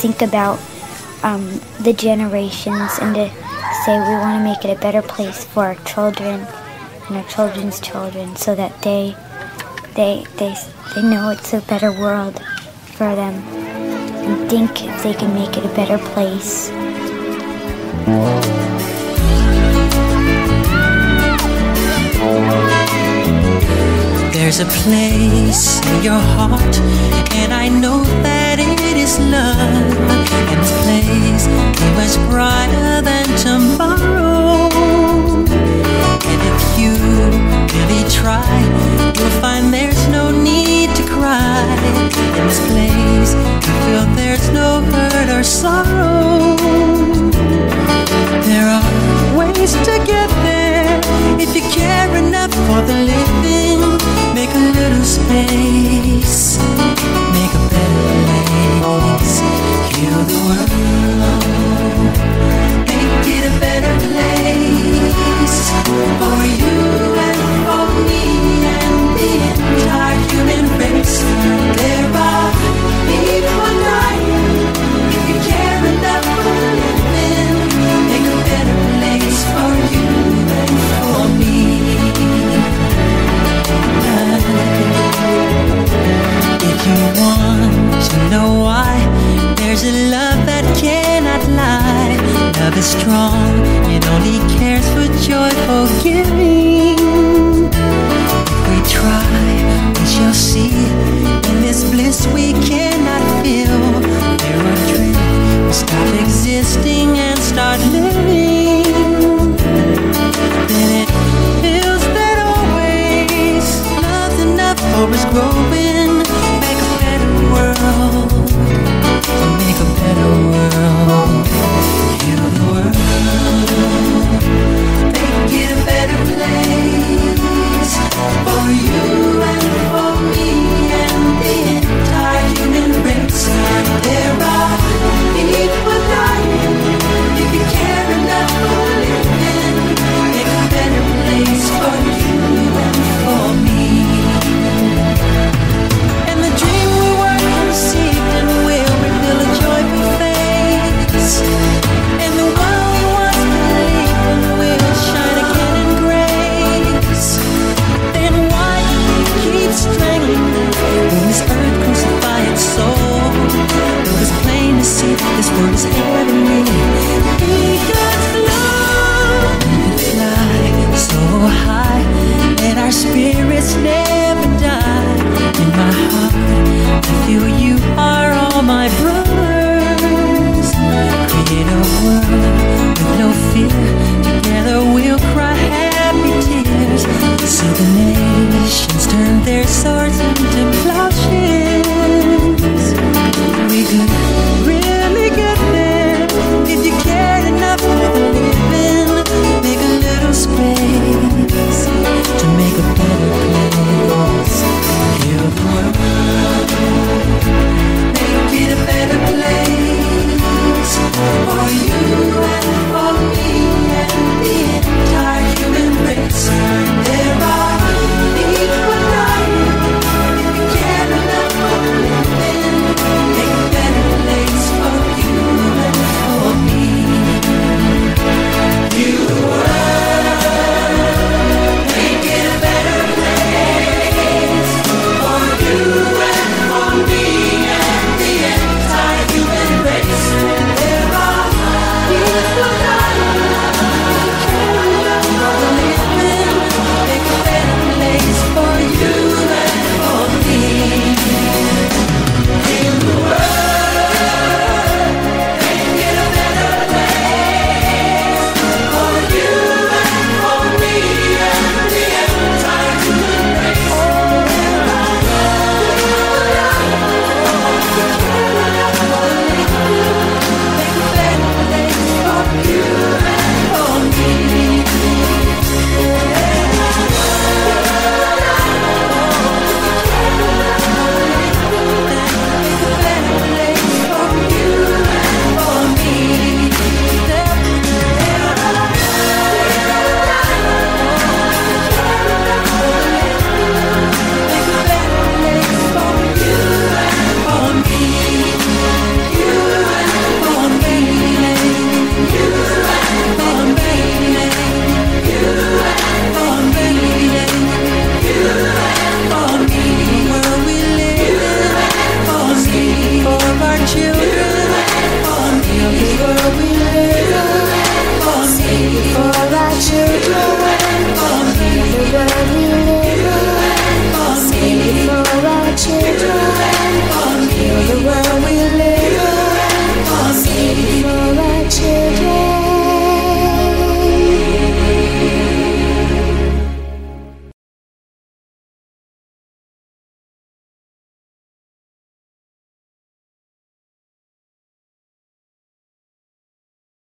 think about the generations and to say we want to make it a better place for our children and our children's children, so that they know it's a better world for them and think if they can make it a better place. There's a place in your heart, and I know that it is love. And this place is much brighter than tomorrow. And if you really try, you'll find there's no need to cry. In this place, you feel there's no hurt or sorrow. There are ways to get there if you care enough for the living. Make a little space, make a better place. Heal the world, make it a better place for you and for me and the entire human race. There are people dying. If you care enough for the living, make a better place for you and for me. If you want to know why, there's a love that cannot lie. Love is strong, it only cares for joyful giving. If we try, we shall see. In this bliss we cannot feel. There are dreams, we stop existing and start living. Then it feels that always love's enough for us growing. Make a better world, make a better world. Heal the world, make it a better place for you and for me and the entire human race. There are people dying. If you care enough for living, make a better place for you and for me. And the dream we work conceived and will reveal a joyful face. And the one we once believed in will shine again in grace. Then why keep strangling when this earth crucify its soul? Though it's plain to see that this world is